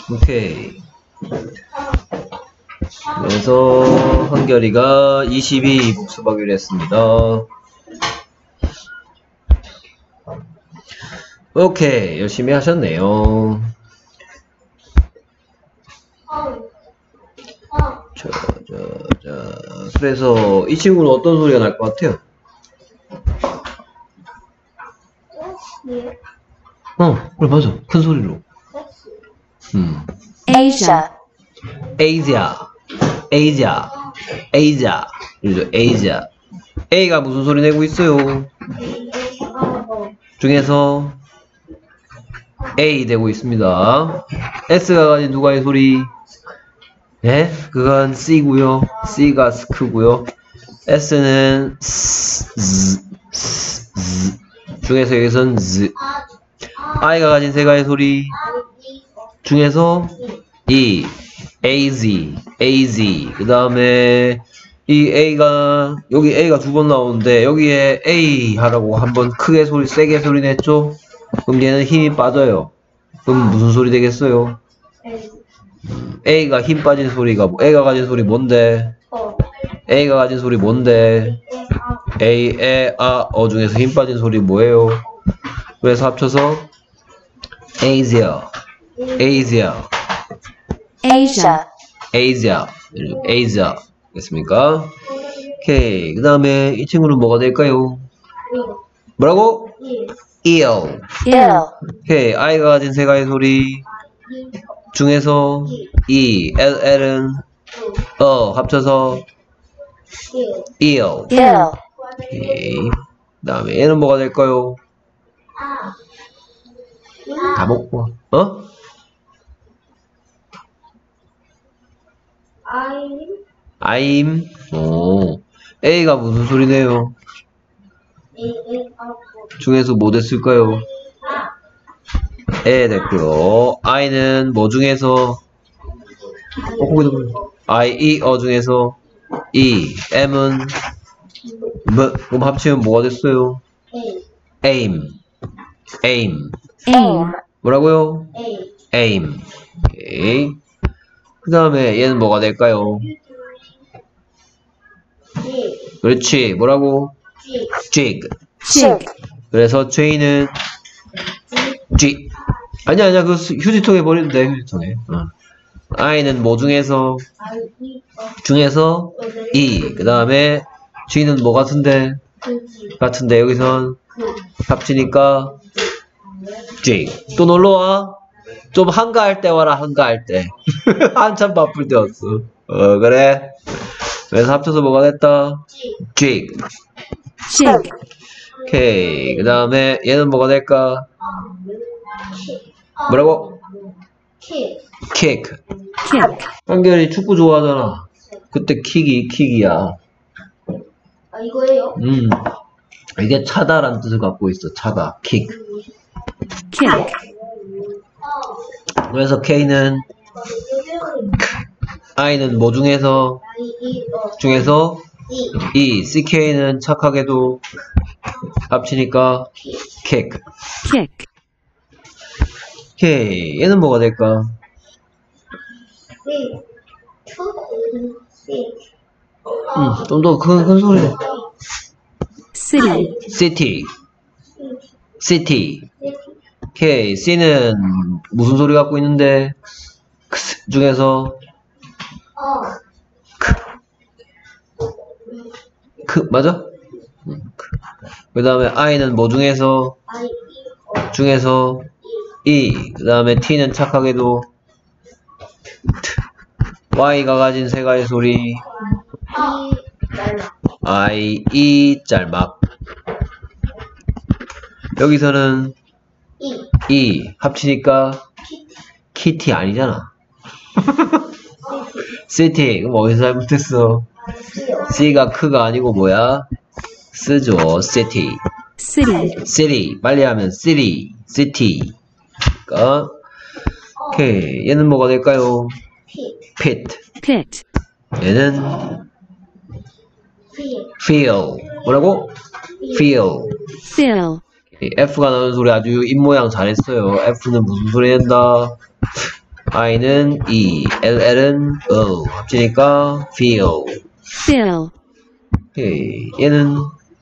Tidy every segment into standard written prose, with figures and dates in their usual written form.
오케이. 그래서 한결이가 22 복습하기로 했습니다. 오케이, 열심히 하셨네요. 자, 그래서 이 친구는 어떤 소리가 날 것 같아요? 그래, 맞아. 큰 소리로. Asia. 그죠? Asia. A가 무슨 소리 내고 있어요? 중에서 A 되고 있습니다. S가 가진 누가의 소리? 네? 그건 C고요. C가 스크고요. S는 중에서 여기서는 Z. I가 가진 세 가지 소리 중에서 E, AZ. 그 다음에 이 A가 여기 A가 두 번 나오는데 여기에 A 하라고 한번 크게 소리 세게 소리 냈죠? 그럼 얘는 힘이 빠져요. 그럼 무슨 소리 되겠어요? A가 힘 빠진 소리가 A가 가진 소리 뭔데? A가 가진 소리 뭔데? A, 에, 아, 어 중에서 힘 빠진 소리 뭐예요? 그래서 합쳐서 Asia. 됐습니까? 오케이. 그 다음에 이 친구는 뭐가 될까요? 뭐라고? Ill. 오케이. I가 가진 세 가지 소리 중에서 E, L은 합쳐서 Ill. 오케이. 그 다음에 얘는 뭐가 될까요? 다 먹고 I'm. A가 무슨 소리네요? 중에서 뭐 됐을까요? 에 됐고요. I는 뭐 중에서 I, E, 중에서 E. M은 뭐, 그럼 합치면 뭐가 됐어요? Aim. 뭐라고요? Aim. 오케이. 그 다음에 얘는 뭐가 될까요? 그렇지. 뭐라고? Jig. 그래서 J는 G. 아니야. 그 휴지통에 버리면 돼. 휴지통에. I는 뭐 중에서 E. 그 다음에 G는 뭐 같은데 여기선 합치니까 G. 또 놀러와. 좀 한가할 때 와라. 한가할 때. 한참 바쁠 때였어. 그래. 그래서 합쳐서 뭐가 됐다? G. 오케이. 그 다음에 얘는 뭐가 될까? 뭐라고? Kick. 한결이 축구 좋아하잖아. 그때 킥이야. 이거예요? 이게 차다라는 뜻을 갖고 있어. 차다. kick. 그래서 K는 I는 뭐 중에서 E. CK는 착하게도 합치니까 kick. 오케이. 얘는 뭐가 될까? 좀 더 큰 소리. City. 오케이. C는 무슨 소리 갖고 있는데? 중에서 맞아? 그 다음에 I는 뭐 중에서 E. 그 다음에 T는 착하게도 Y가 가진 세 가지 소리 I, E, 짤막. 여기서는 E 합치니까 키티 아니잖아. City. 그럼 어디서 잘못했어? C가 크가 아니고 뭐야? 쓰죠. City. 빨리 하면 City. 그러니까 오케이. 얘는 뭐가 될까요? Pit. 얘는 Feel. 뭐라고? Feel. F가 나오는 소리 아주 입모양 잘했어요. F는 무슨 소리 낸다? I는 E, LL은 O. 합치니까 feel. fill, 오케이. 얘는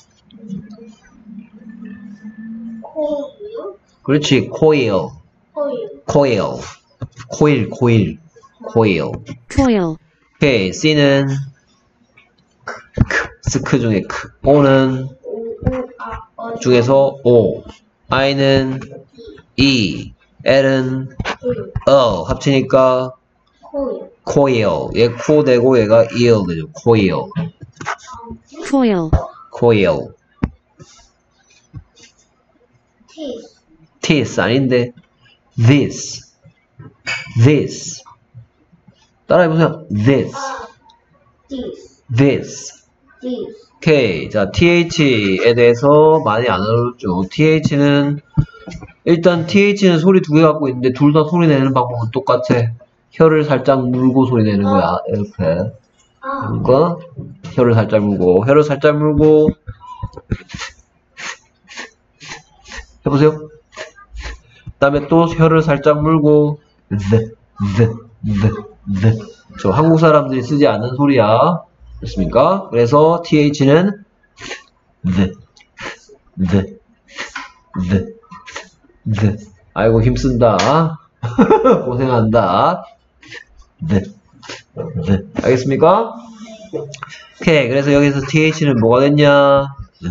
코일. 그렇지. coil. 코일. coil. coil. coil, 오케이. C는 스크 중에 크. O는 중에서 O. I는 E. L은 O. 합치니까 코일. coil. 얘 코 되고 얘가 ear 되죠. coil. coil, coil. 티스. this 아닌데 this. 따라해보세요. this. 디스. this. 디스. 오케이. 자, th에 대해서 많이 안 알아줬죠. th는 일단 th는 소리 두 개 갖고 있는데 둘 다 소리 내는 방법은 똑같아. 혀를 살짝 물고 소리 내는 거야. 이렇게. 그러니까 혀를 살짝 물고 해보세요. 그 다음에 또 혀를 살짝 물고 저 한국 사람들이 쓰지 않는 소리야. 됐습니까? 그래서 th는 아이고 힘쓴다. 고생한다. 알겠습니까? 오케이. 그래서 여기서 th는 뭐가 됐냐?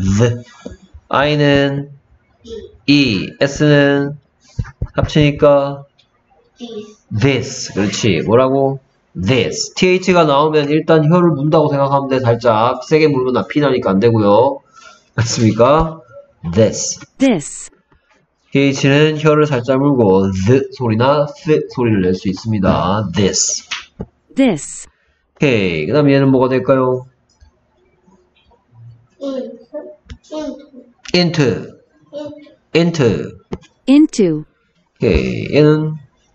i는 E, S는 합치니까 디스. this. 그렇지. 뭐라고? this. th가 나오면 일단 혀를 문다고 생각하면 돼. 살짝 세게 물면 나 피나니까 안 되고요. 맞습니까? this. this, th는 혀를 살짝 물고 the 소리나 th 소리를 낼 수 있습니다. this. this, 오케이. 그 다음에 얘는 뭐가 될까요? 인트. into. into, 오케이. 얘는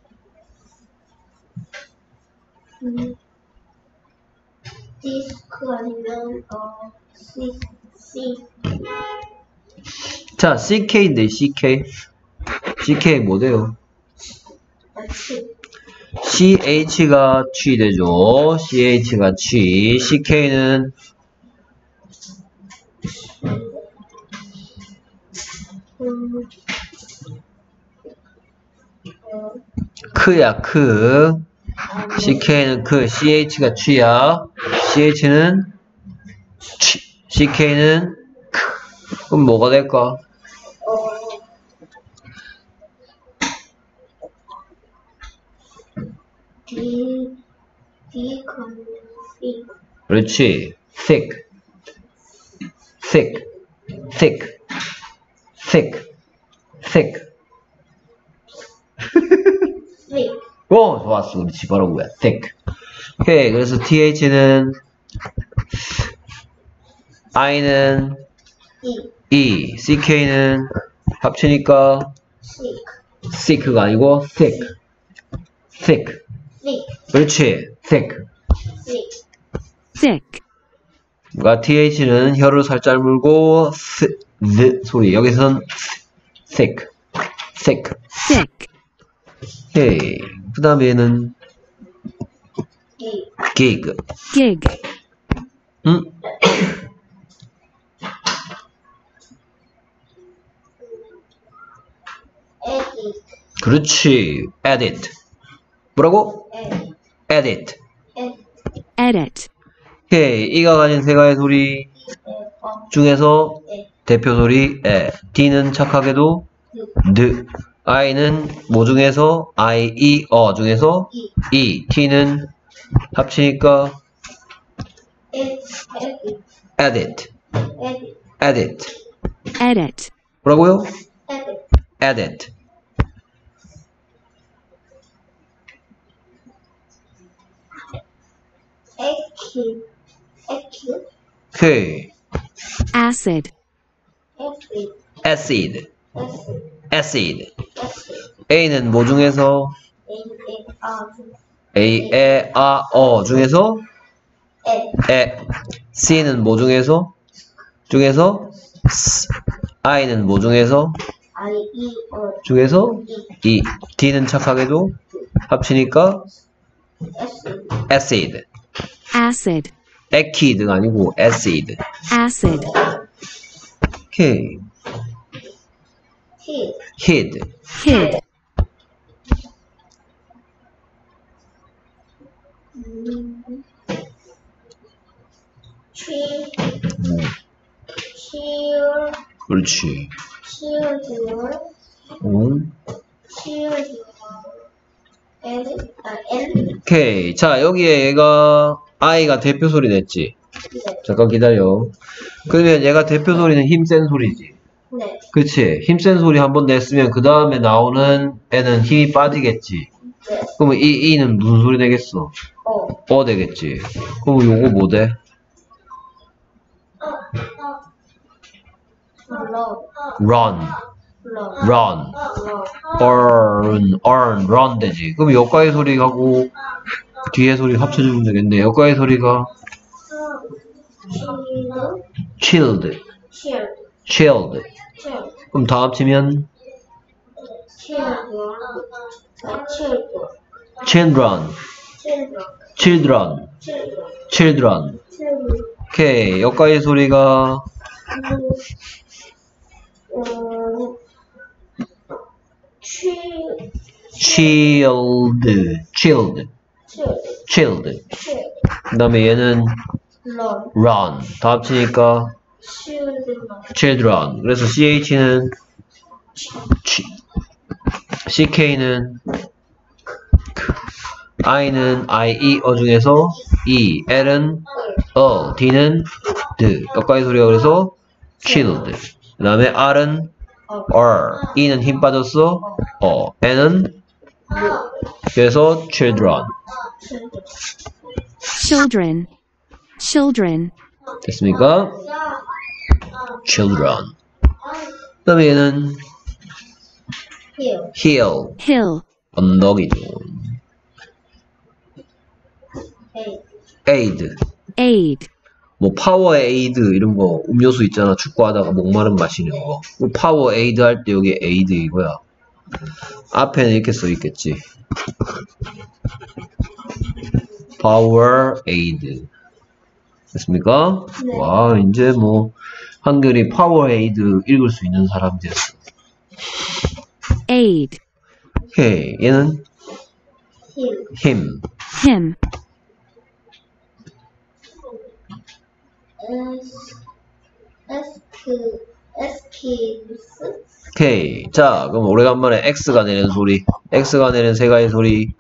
디스크 아니면 시. 자, CK인데, CK. CK 뭐 돼요? CH가 취 되죠. CH가 취. CK는 크야, 크. CK는 크. CH가 취야. CH는 취. CK는 크. 그럼 뭐가 될까? 그렇지. thick. 좋았어. 그렇지. 바로 뭐야. thick. 오케이. 그래서 th는 i는 e, ck는 합치니까 sick가 아니고 thick. 그렇지. thick. thick, 그러니까 th는 혀를 살짝 물고 the 소리. 여기선 thick. thick, 오케이. 그 다음에 얘는 gig. gig, 응? 그렇지. edit. 뭐라고? edit. edit, 오케이. 이가 가진 세 가지 소리 중에서 대표 소리 에. D는 착하게도 드. I는 뭐 중에서 I, E, 어 중에서 E. T는 합치니까 edit. edit, 뭐라고요? edit. 오케이. acid, acid. A는 뭐 중에서 A, 에, 아, 어 중에서 에. C는 뭐 중에서 S. I는 뭐 중에서 E. D는 착하게도 합치니까 S. acid. acid, acid가 아니고 acid. acid, 오케이. Hid. hid. hid, Chill. 그렇지. Children. 응. Children. L. 오케이. 자, 여기에 얘가 I가 대표 소리 냈지. 네. 잠깐 기다려. 그러면 얘가 대표 소리는 힘센 소리지. 네. 그치? 힘센 소리 한번 냈으면 그 다음에 나오는 애는 힘이 빠지겠지. 네. 그러면 이 E는 무슨 소리 내겠어? 어. 되겠지. 그럼 요거 뭐 돼? Run. run, run, run 되지. 그럼 여기까지 소리하고 뒤에 소리 합쳐주면 되겠네. 여기까지 소리가 chilled, chilled. 그럼 다 합치면 children, children, children. 오케이. 여기까지 소리가 chilled, chilled, chilled. 그 다음에 얘는 run. 다 합치니까 children. 그래서 ch는 ck는 i는 ie 중에서 e, l은 d는 d. 여기까지 소리가 그래서 chilled. 그 다음에 r은 e는 힘 빠졌어. n은 그래서 children. children, children, 됐습니까? children. 그 다음에 얘는 hill, hill, 언덕이죠. aid, aid, 뭐 파워에이드 이런 거 음료수 있잖아. 축구하다가 목마름 마시는 거. 파워에이드 할 때 여기 에이드 이거야. 앞에는 이렇게 써 있겠지. 파워에이드. 됐습니까? 네. 와, 이제 뭐 한글이 파워에이드 읽을 수 있는 사람 됐어. aid, 오케이. 얘는 him. him, 오케이. 자, 그럼 오래간만에 X가 내는 소리. X가 내는 세 가지 소리.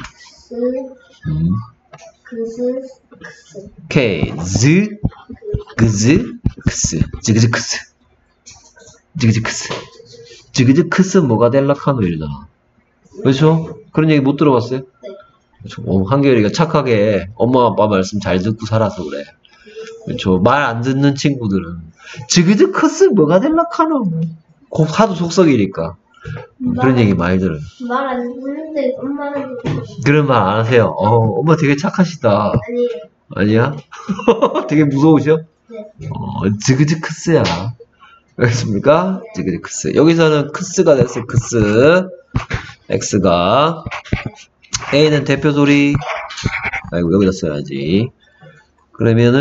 오케이. 즈, 그즈, 크스. 지그즈 크스. 지그즈 크스. 지그즈 크스 뭐가 될락하노 이러잖아. 그렇죠? 그런 얘기 못 들어봤어요? 그렇죠? 한결이가 착하게 엄마 아빠 말씀 잘 듣고 살아서 그래. 그렇죠? 말 안 듣는 친구들은 지그즈 크스 뭐가 될락하노 하도 속썩이니까 그런 얘기 많이 들어요. 말 안 듣는데 엄마는 그런 말 안 하세요. 엄마 되게 착하시다. 아니에요. 아니야? 되게 무서우셔? 네. 지그즈 크스야. 알겠습니까? 지그즈 크스. 여기서는 크스가 됐어. 크스. X가 A는 대표 소리. 아이고 여기다 써야지. 그러면은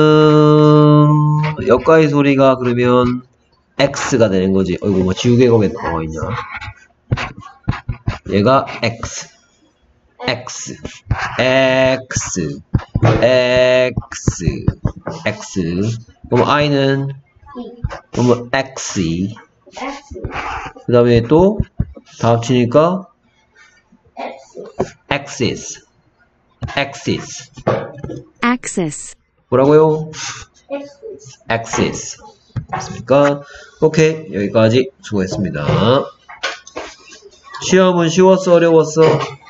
여기까지 소리가 그러면 X가 되는 거지. 어이구 뭐 지우개 거기 나와 있냐? 얘가 X, X, X, X, X. 그럼 I는 그러면 X. 그 다음에 또 다 합치니까 axis, axis. axis, 뭐라고요? axis. 됐습니까? 오케이. 여기까지 수고했습니다. 시험은 쉬웠어? 어려웠어?